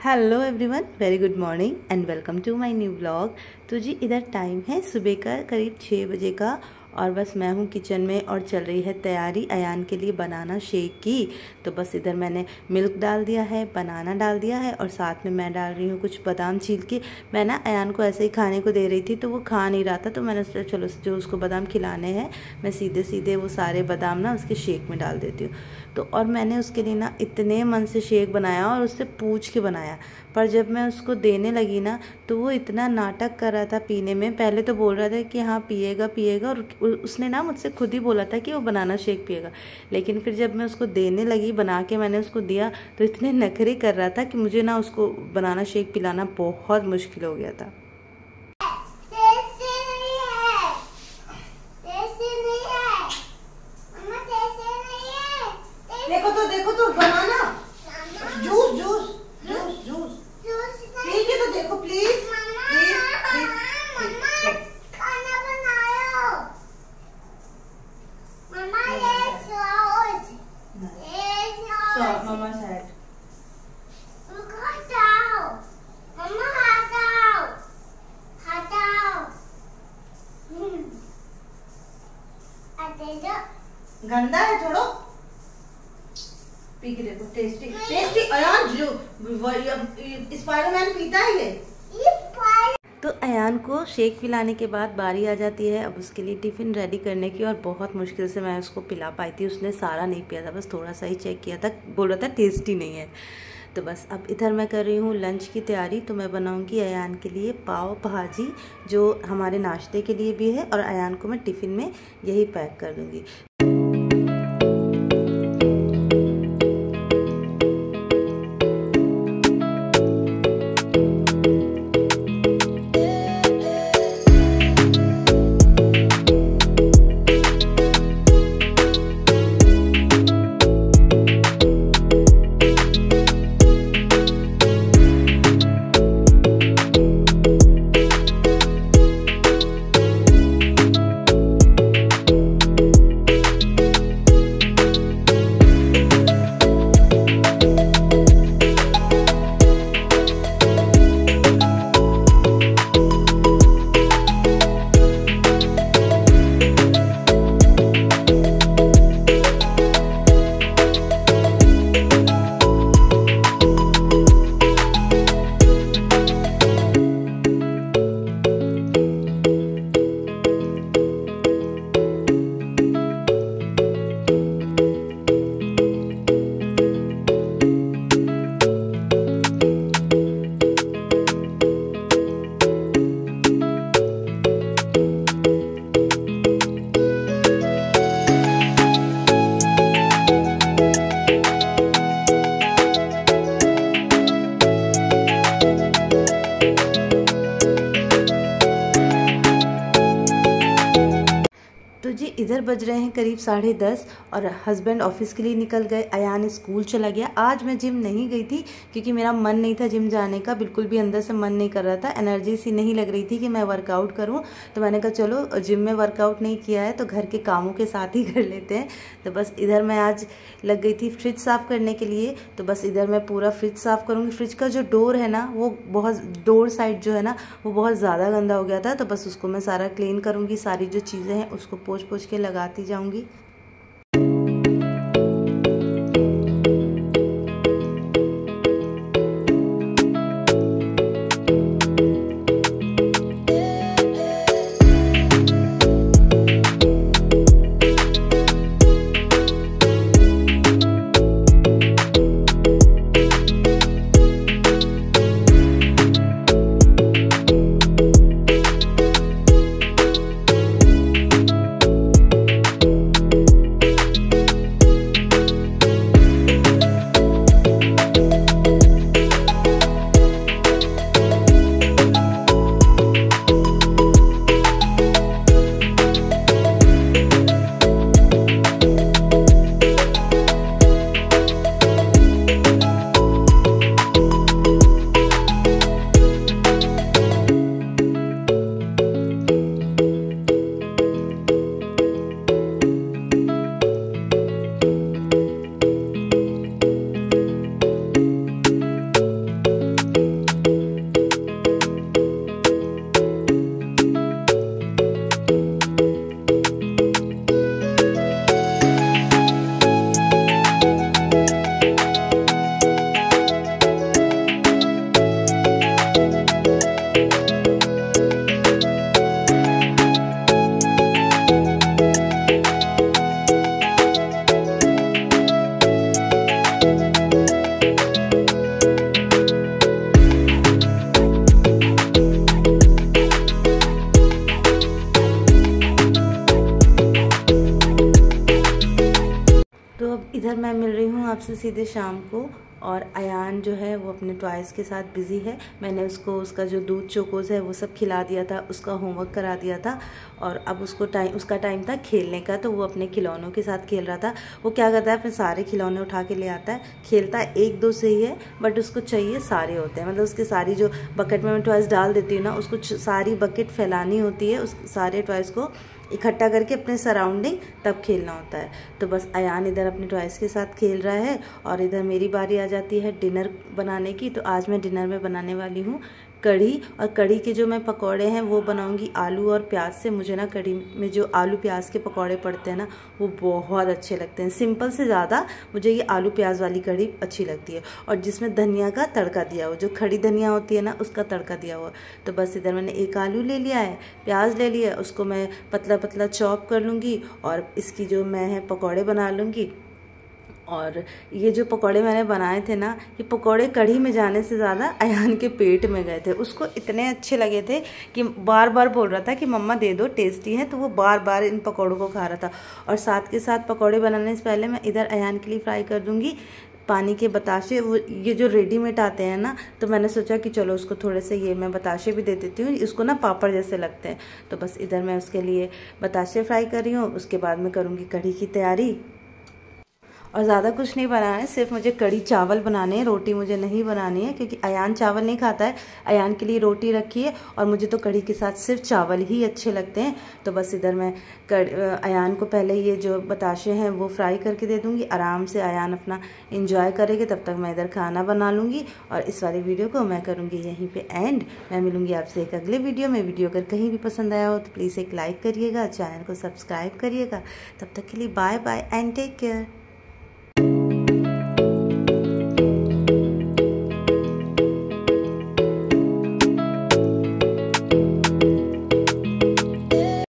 Hello everyone, very good morning and welcome to my new vlog. तो जी इधर time है सुबह का करीब 6 बजे का और बस मैं हूँ किचन में और चल रही है तैयारी अयान के लिए बनाना शेक की। तो बस इधर मैंने मिल्क डाल दिया है, बनाना डाल दिया है और साथ में मैं डाल रही हूँ कुछ बादाम छील के। मैं ना अयान को ऐसे ही खाने को दे रही थी तो वो खा नहीं रहा था, तो मैंने सोचा चलो जो उसको बादाम खिलाने हैं मैं सीधे सीधे वो सारे बादाम ना उसके शेक में डाल देती हूँ। तो और मैंने उसके लिए ना इतने मन से शेक बनाया और उससे पूछ के बनाया, पर जब मैं उसको देने लगी ना तो वो इतना नाटक कर रहा था पीने में। पहले तो बोल रहा था कि हाँ पिएगा पिएगा, और उसने ना मुझसे खुद ही बोला था कि वो बनाना शेक पिएगा। लेकिन फिर जब मैं उसको देने लगी, बना के मैंने उसको दिया तो इतने नखरे कर रहा था कि मुझे ना उसको बनाना शेक पिलाना बहुत मुश्किल हो गया था। देखो तो banana juice juice juice juice पी के तो देखो प्लीज। खाना बनाओ मम्मा, ये सॉस मम्मा साइड हटाओ मम्मा, हटाओ हटाओ। गंदा है थोड़ा, पी के देखो। टेस्टी टेस्टी अयान, जो स्पाइडरमैन पीता है ये। तो अयान को शेक पिलाने के बाद बारी आ जाती है अब उसके लिए टिफ़िन रेडी करने की, और बहुत मुश्किल से मैं उसको पिला पाई थी। उसने सारा नहीं पिया था, बस थोड़ा सा ही चेक किया था, बोल रहा था टेस्टी नहीं है। तो बस अब इधर मैं कर रही हूँ लंच की तैयारी। तो मैं बनाऊँगी अयान के लिए पाव भाजी, जो हमारे नाश्ते के लिए भी है, और अयान को मैं टिफ़िन में यही पैक कर दूँगी। तो जी इधर बज रहे हैं करीब 10:30 और हस्बैंड ऑफिस के लिए निकल गए, अयान स्कूल चला गया। आज मैं जिम नहीं गई थी क्योंकि मेरा मन नहीं था जिम जाने का, बिल्कुल भी अंदर से मन नहीं कर रहा था, एनर्जी सी नहीं लग रही थी कि मैं वर्कआउट करूं। तो मैंने कहा चलो जिम में वर्कआउट नहीं किया है तो घर के कामों के साथ ही कर लेते हैं। तो बस इधर मैं आज लग गई थी फ्रिज साफ़ करने के लिए। तो बस इधर मैं पूरा फ्रिज साफ़ करूँगी। फ्रिज का जो डोर है ना, वो बहुत डोर साइड जो है ना वो बहुत ज़्यादा गंदा हो गया था, तो बस उसको मैं सारा क्लीन करूँगी। सारी जो चीज़ें हैं उसको पोंछ पोंछ के लगाती जाऊंगी। आपसे सीधे शाम को, और अयान जो है वो अपने टॉयज़ के साथ बिज़ी है। मैंने उसको उसका जो दूध चोकोज़ है वो सब खिला दिया था, उसका होमवर्क करा दिया था, और अब उसका टाइम था खेलने का, तो वो अपने खिलौनों के साथ खेल रहा था। वो क्या करता है, अपने सारे खिलौने उठा के ले आता है, खेलता है 1-2 से ही है, बट उसको चाहिए सारे होते हैं। मतलब उसके सारी जो बकेट में मैं टॉयज़ डाल देती हूँ ना, उसको सारी बकेट फैलानी होती है, उस सारे टॉयज़ को इकट्ठा करके अपने सराउंडिंग तब खेलना होता है। तो बस अयान इधर अपने टॉयज़ के साथ खेल रहा है, और इधर मेरी बारी आ जाती है डिनर बनाने की। तो आज मैं डिनर में बनाने वाली हूँ कढ़ी, और कढ़ी के जो मैं पकौड़े हैं वो बनाऊंगी आलू और प्याज से। मुझे ना कढ़ी में जो आलू प्याज के पकौड़े पड़ते हैं ना, वो बहुत अच्छे लगते हैं। सिंपल से ज़्यादा मुझे ये आलू प्याज वाली कढ़ी अच्छी लगती है, और जिसमें धनिया का तड़का दिया हो, जो खड़ी धनिया होती है ना, उसका तड़का दिया हुआ। तो बस इधर मैंने 1 आलू ले लिया है, प्याज ले लिया है, उसको मैं पतला पतला चॉप कर लूँगी, और इसकी जो मैं है पकौड़े बना लूँगी। और ये जो पकौड़े मैंने बनाए थे ना, ये पकौड़े कढ़ी में जाने से ज़्यादा अयान के पेट में गए थे। उसको इतने अच्छे लगे थे कि बार बार बोल रहा था कि मम्मा दे दो, टेस्टी है। तो वो बार बार इन पकौड़ों को खा रहा था। और साथ के साथ पकौड़े बनाने से पहले मैं इधर अयान के लिए फ्राई कर दूँगी पानी के बताशे। वो ये जो रेडीमेड आते हैं ना, तो मैंने सोचा कि चलो उसको थोड़े से ये मैं बताशे भी दे देती हूँ, इसको ना पापड़ जैसे लगते हैं। तो बस इधर मैं उसके लिए बताशे फ्राई कर रही हूँ। उसके बाद मैं करूँगी कढ़ी की तैयारी। और ज़्यादा कुछ नहीं बनाना है, सिर्फ मुझे कढ़ी चावल बनाने हैं, रोटी मुझे नहीं बनानी है, क्योंकि अयान चावल नहीं खाता है। अयान के लिए रोटी रखी है, और मुझे तो कढ़ी के साथ सिर्फ चावल ही अच्छे लगते हैं। तो बस इधर मैं अयान को पहले ये जो बताशे हैं वो फ्राई करके दे दूँगी। आराम से अयान अपना इंजॉय करेंगे, तब तक मैं इधर खाना बना लूँगी। और इस वाली वीडियो को मैं करूँगी यहीं पर एंड। मैं मिलूँगी आपसे एक अगले वीडियो में। वीडियो अगर कहीं भी पसंद आया हो तो प्लीज़ एक लाइक करिएगा, चैनल को सब्सक्राइब करिएगा। तब तक के लिए bye bye and take care.